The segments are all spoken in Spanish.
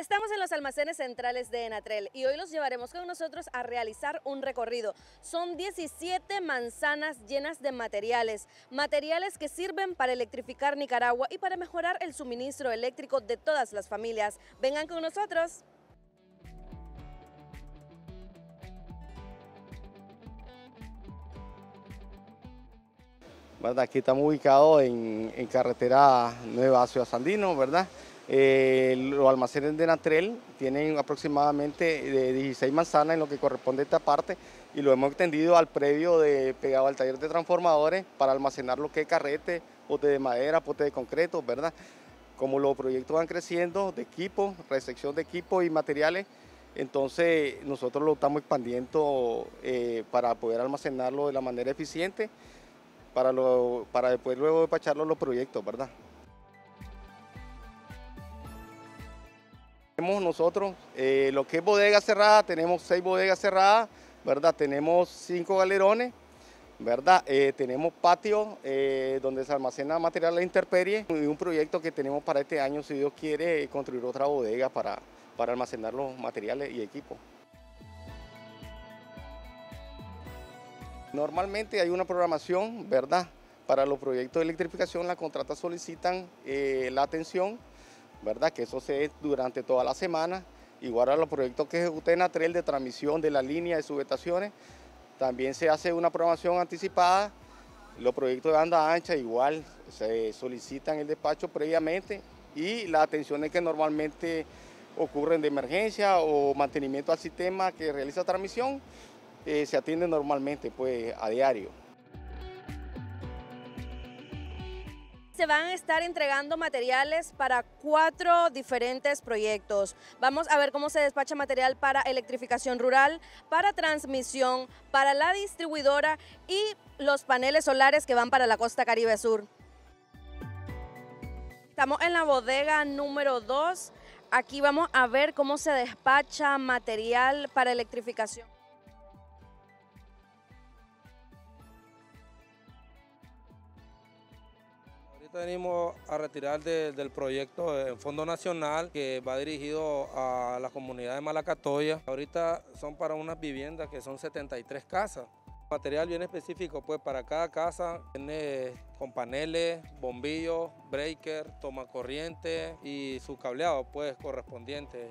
Estamos en los almacenes centrales de Enatrel y hoy los llevaremos con nosotros a realizar un recorrido. Son 17 manzanas llenas de materiales que sirven para electrificar Nicaragua y para mejorar el suministro eléctrico de todas las familias. Vengan con nosotros. ¿Verdad? Aquí estamos ubicados en carretera Nueva Ciudad Sandino, ¿verdad? Los almacenes de Enatrel tienen aproximadamente de 16 manzanas en lo que corresponde a esta parte y lo hemos extendido al predio pegado al taller de transformadores para almacenar lo que es carrete, pote de madera, pote de concreto, ¿verdad? Como los proyectos van creciendo de equipo, recepción de equipo y materiales, entonces nosotros lo estamos expandiendo para poder almacenarlo de la manera eficiente para después luego despacharlo a los proyectos, ¿verdad? Tenemos nosotros lo que es bodega cerrada, tenemos 6 bodegas cerradas, ¿verdad? Tenemos 5 galerones, ¿verdad? Tenemos patio donde se almacena material de intemperie y un proyecto que tenemos para este año, si Dios quiere, construir otra bodega para almacenar los materiales y equipos. Normalmente hay una programación, ¿verdad? Para los proyectos de electrificación, las contratas solicitan la atención, ¿verdad? Que eso se es durante toda la semana. Igual a los proyectos que ejecuta Enatrel de transmisión de la línea de subestaciones, también se hace una programación anticipada. Los proyectos de banda ancha igual se solicitan el despacho previamente y las atenciones que normalmente ocurren de emergencia o mantenimiento al sistema que realiza transmisión, se atiende normalmente pues a diario. Se van a estar entregando materiales para 4 diferentes proyectos. Vamos a ver cómo se despacha material para electrificación rural, para transmisión, para la distribuidora y los paneles solares que van para la costa Caribe Sur. Estamos en la bodega número 2. Aquí vamos a ver cómo se despacha material para electrificación. Venimos a retirar del proyecto en Fondo Nacional que va dirigido a la comunidad de Malacatoya. Ahorita son para unas viviendas que son 73 casas. Material bien específico, pues para cada casa viene con paneles, bombillos, breaker, toma corriente y su cableado pues correspondiente.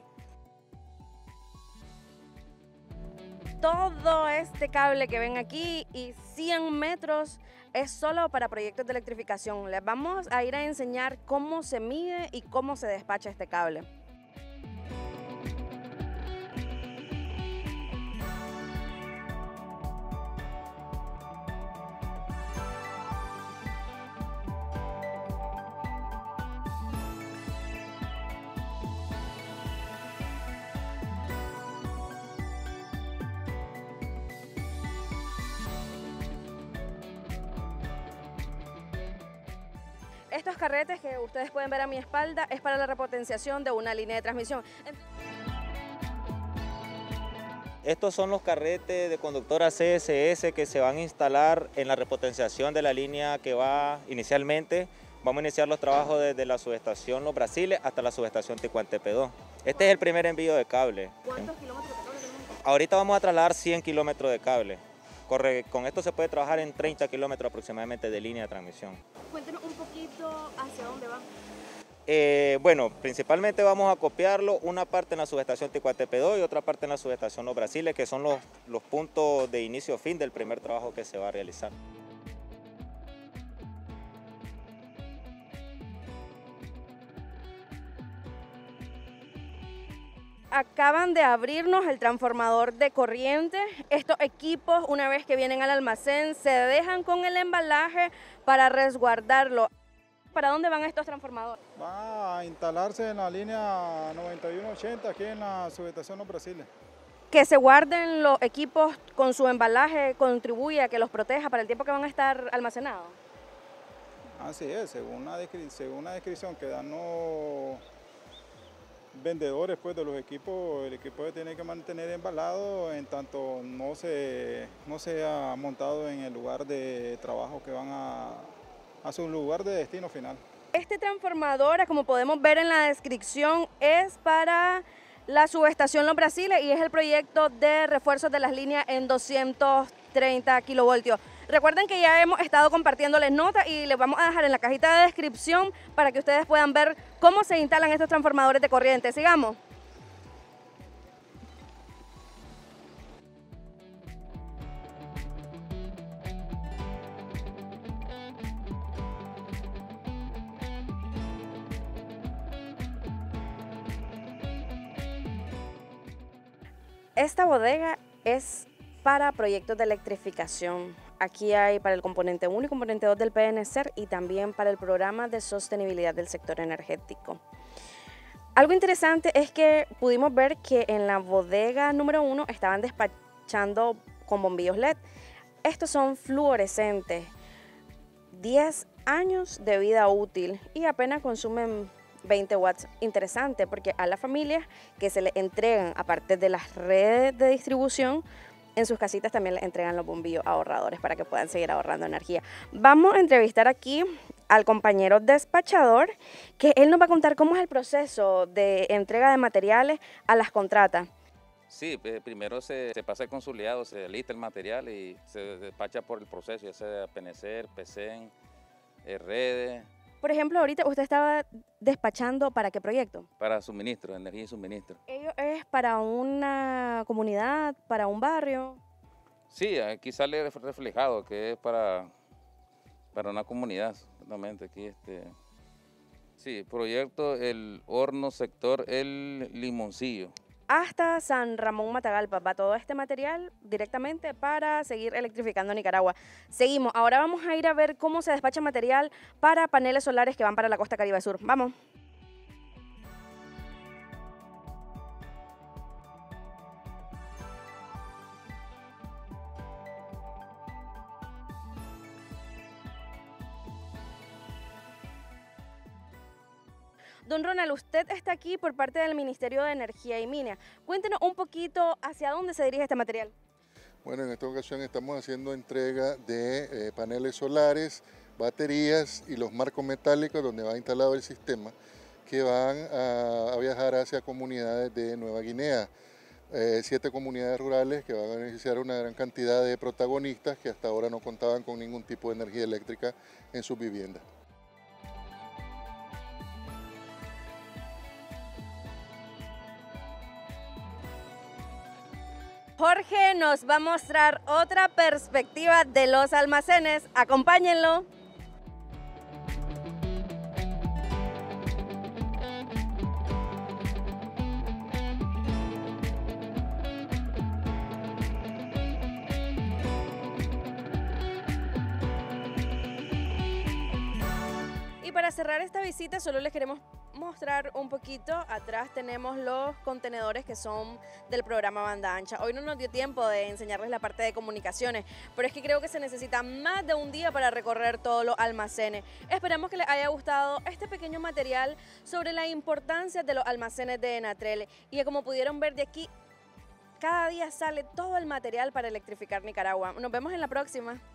Todo este cable que ven aquí y 100 metros es solo para proyectos de electrificación. Les vamos a ir a enseñar cómo se mide y cómo se despacha este cable. Estos carretes que ustedes pueden ver a mi espalda es para la repotenciación de una línea de transmisión. Estos son los carretes de conductora CSS que se van a instalar en la repotenciación de la línea que va inicialmente. Vamos a iniciar los trabajos desde la subestación Los Brasiles hasta la subestación Ticuantepedó. Este es el primer envío de cable. ¿Cuántos kilómetros de cable tenemos? Ahorita vamos a trasladar 100 kilómetros de cable. Con esto se puede trabajar en 30 kilómetros aproximadamente de línea de transmisión. Cuéntenos un poquito hacia dónde va. Bueno, principalmente vamos a copiarlo, una parte en la subestación Ticuantepedó y otra parte en la subestación Los Brasiles, que son los puntos de inicio fin del primer trabajo que se va a realizar. Acaban de abrirnos el transformador de corriente. Estos equipos, una vez que vienen al almacén, se dejan con el embalaje para resguardarlo. ¿Para dónde van estos transformadores? Va a instalarse en la línea 9180 aquí en la subestación Los Brasiles. Que se guarden los equipos con su embalaje contribuye a que los proteja para el tiempo que van a estar almacenados. Así es, según la descripción que dan los vendedores pues, de los equipos, el equipo se tiene que mantener embalado en tanto no sea montado en el lugar de trabajo que van a su lugar de destino final. Este transformador, como podemos ver en la descripción, es para la subestación Los Brasiles y es el proyecto de refuerzos de las líneas en 230 kilovoltios. Recuerden que ya hemos estado compartiéndoles notas y les vamos a dejar en la cajita de descripción para que ustedes puedan ver cómo se instalan estos transformadores de corriente. Sigamos. Esta bodega es para proyectos de electrificación. Aquí hay para el componente 1 y componente 2 del PNCER y también para el programa de sostenibilidad del sector energético. Algo interesante es que pudimos ver que en la bodega número 1 estaban despachando con bombillos LED. Estos son fluorescentes, 10 años de vida útil y apenas consumen 20 watts. Interesante porque a las familias que se les entregan, aparte de las redes de distribución, en sus casitas también les entregan los bombillos ahorradores para que puedan seguir ahorrando energía. Vamos a entrevistar aquí al compañero despachador, que él nos va a contar cómo es el proceso de entrega de materiales a las contratas. Sí, primero se pasa el consolidado, se lista el material y se despacha por el proceso, ya sea PNCER, PCEN, redes. Por ejemplo, ahorita usted estaba despachando ¿para qué proyecto? Para suministro, energía y suministro. ¿Ello es para una comunidad, para un barrio? Sí, aquí sale reflejado que es para una comunidad, exactamente. Aquí sí, proyecto el horno sector El Limoncillo. Hasta San Ramón Matagalpa va todo este material directamente para seguir electrificando Nicaragua. Seguimos, ahora vamos a ir a ver cómo se despacha material para paneles solares que van para la costa Caribe Sur. Vamos. Don Ronald, usted está aquí por parte del Ministerio de Energía y Minas. Cuéntenos un poquito hacia dónde se dirige este material. Bueno, en esta ocasión estamos haciendo entrega de paneles solares, baterías y los marcos metálicos donde va instalado el sistema que van a viajar hacia comunidades de Nueva Guinea. 7 comunidades rurales que van a beneficiar a una gran cantidad de protagonistas que hasta ahora no contaban con ningún tipo de energía eléctrica en sus viviendas. Jorge nos va a mostrar otra perspectiva de los almacenes. Acompáñenlo. Y para cerrar esta visita solo les queremos mostrar un poquito. Atrás tenemos los contenedores que son del programa Banda Ancha. Hoy no nos dio tiempo de enseñarles la parte de comunicaciones, pero es que creo que se necesita más de un día para recorrer todos los almacenes. Esperamos que les haya gustado este pequeño material sobre la importancia de los almacenes de Enatrel y que como pudieron ver de aquí, cada día sale todo el material para electrificar Nicaragua. Nos vemos en la próxima.